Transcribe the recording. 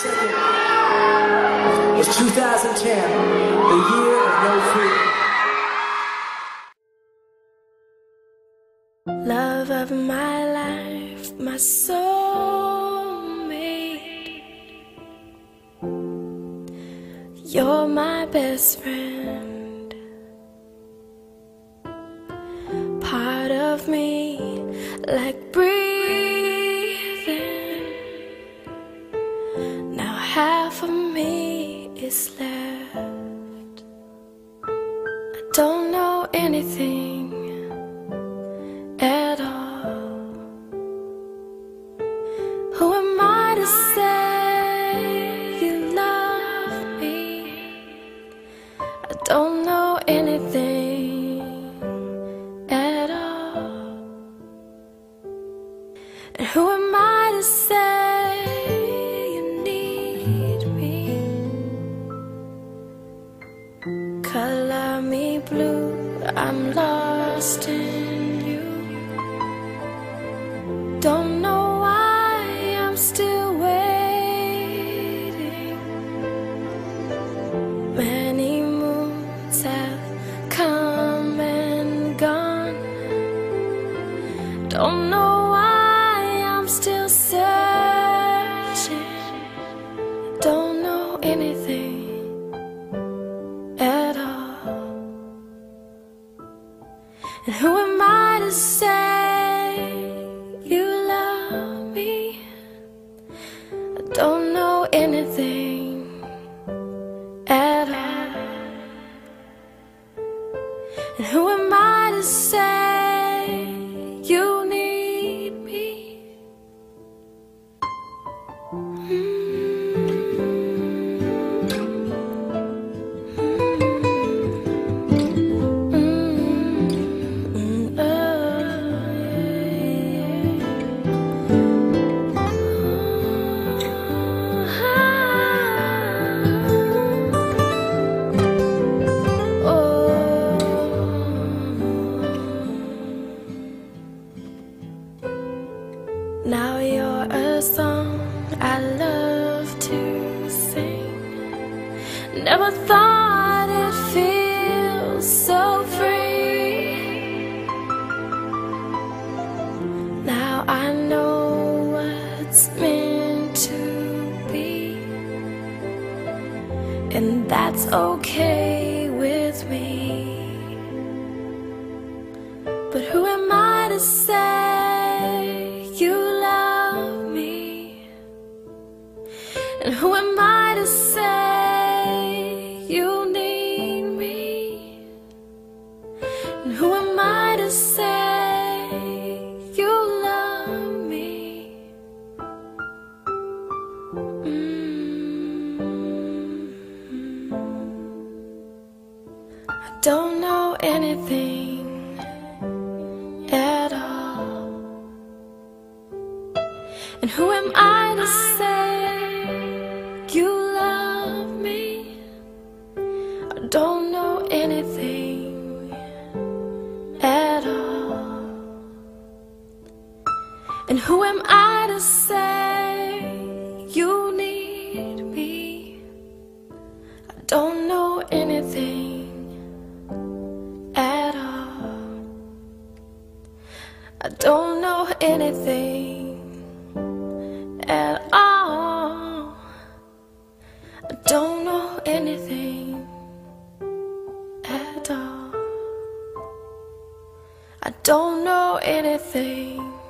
22nd is 2010, the year of no freedom. Love of my life, my soulmate, you're my best friend, part of me like breathing. Now half of me is left. I don't know anything at all. Who am I to say you love me? I don't know anything at all. And who am I to say you need me? Color me blue, I'm lost in you. Don't know why I'm still waiting. Many moons have come and gone. Don't know why I'm still searching. Don't know anything at all. And who am I to say you love me? I don't know anything at all. And who am I to say you need me? Now you're a song I love to sing. Never thought it feels so free. Now I know what's meant to be, and that's okay with me. But who am I to say you love me? And who am I to say you need me? And who am I to say you love me? I don't know anything at all. And who am I to say you love me? I don't know anything at all. And who am I to say you need me? I don't know anything at all. I don't know anything at all. I don't know anything at all. I don't know anything